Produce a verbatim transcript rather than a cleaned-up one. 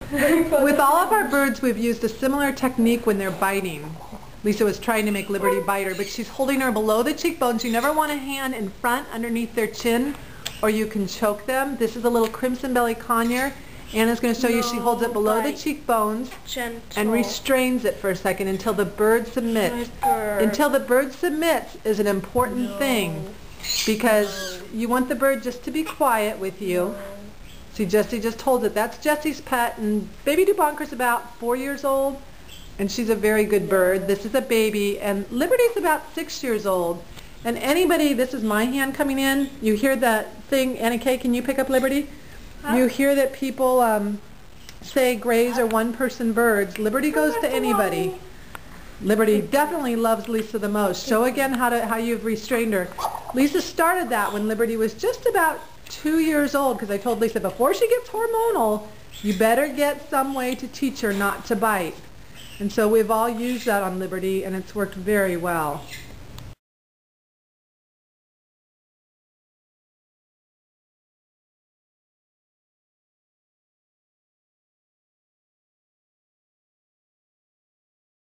With all of our birds, we've used a similar technique when they're biting. Lisa was trying to make Liberty bite her, but she's holding her below the cheekbones. You never want a hand in front underneath their chin, or you can choke them. This is a little crimson belly conure. Anna's going to show no, you she holds it below bite. the cheekbones Gentle. and restrains it for a second until the bird submits. Bird. Until the bird submits is an important no. thing, because no. you want the bird just to be quiet with you. No. See, Jessie just holds it. That's Jessie's pet, and baby Dubonker's about four years old, and she's a very good bird. This is a baby, and Liberty's about six years old. And anybody, this is my hand coming in, you hear that thing, Anna Kay, can you pick up Liberty? Huh? You hear that people um, say grays are one-person birds. Liberty goes to anybody. Liberty definitely loves Lisa the most. Show again how to how you've restrained her. Lisa started that when Liberty was just about two years old, because I told Lisa before she gets hormonal, you better get some way to teach her not to bite. And so we've all used that on Liberty, and it's worked very well.